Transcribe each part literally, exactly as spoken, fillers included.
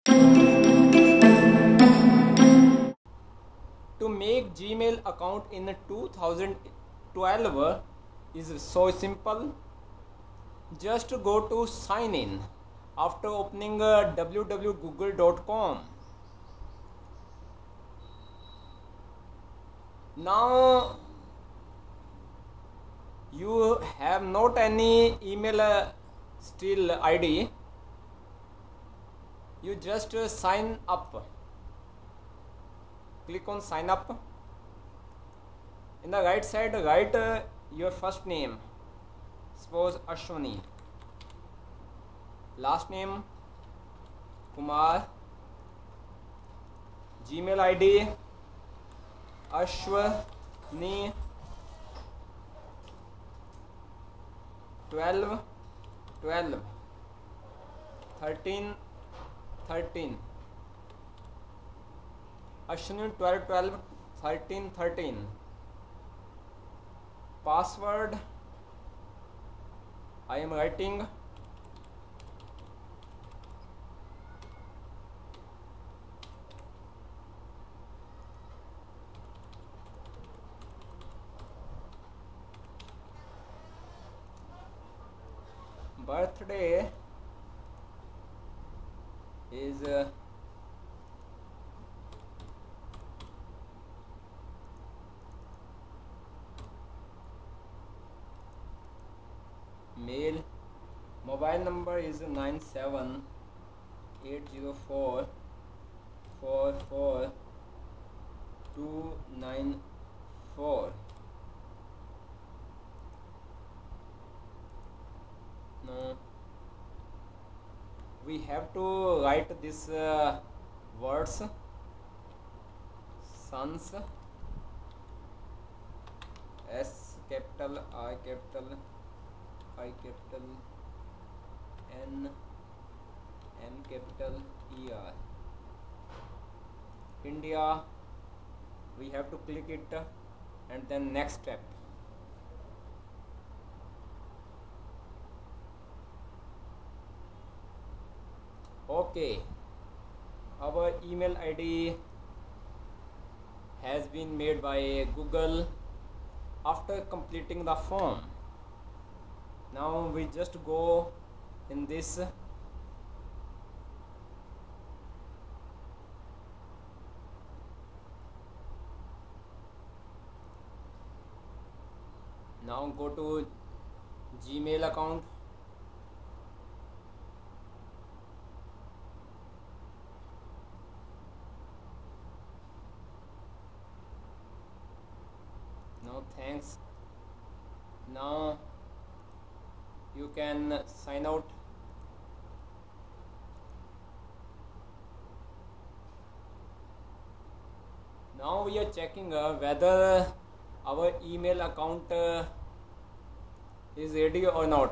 To make Gmail account in two thousand twelve is so simple. Just go to sign in after opening uh, w w w dot google dot com. Now you have not any email uh, still I D. You just uh, sign up. Click on sign up. In the right side, write uh, your first name. Suppose Ashwani. Last name Kumar. Gmail I D Ashwani twelve twelve thirteen thirteen. Ashwani twelve twelve thirteen thirteen. Password I am writing birthday is uh, male. Mobile number is nine seven eight zero four four four two nine four. Now we have to write this uh, words sons, S capital, I capital, I capital, N, M capital, E R. India, we have to click it and then next step. Okay, our email I D has been made by Google after completing the form. Now we just go in this now go to Gmail account. Now thanks. Now you can sign out. Now we are checking uh, whether our email account uh, is ready or not.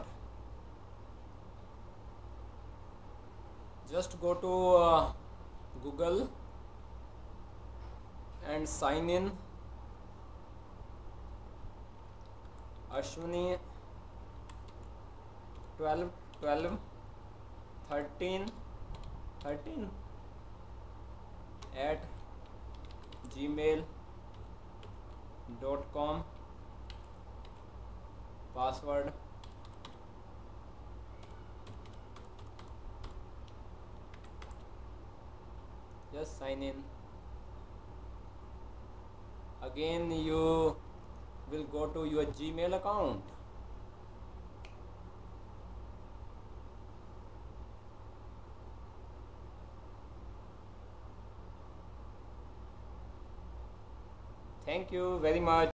Just go to uh, Google and sign in. Ashwani twelve twelve thirteen thirteen at gmail dot com. Password just sign in. Again you will go to your Gmail account. Thank you very much.